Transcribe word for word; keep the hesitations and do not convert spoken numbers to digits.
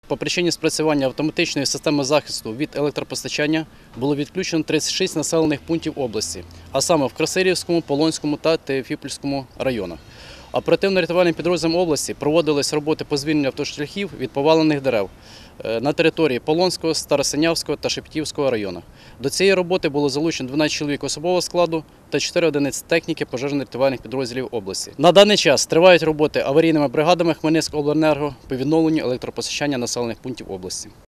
По причині спрацювання автоматичної системи захисту від електропостачання було відключено тридцять шість населених пунктів області, а саме в Красилівському, Полонському та Теофіпольському районах. Оперативно-рятувальним підрозділом області проводились роботи по звільненню автошляхів від повалених дерев на території Полонського, Старосинявського та Шепетівського районів. До цієї роботи було залучено дванадцять чоловік особового складу та чотири одиниці техніки пожежно-рятувальних підрозділів області. На даний час тривають роботи аварійними бригадами Хмельницькобленерго по відновленню електропостачання населених пунктів області.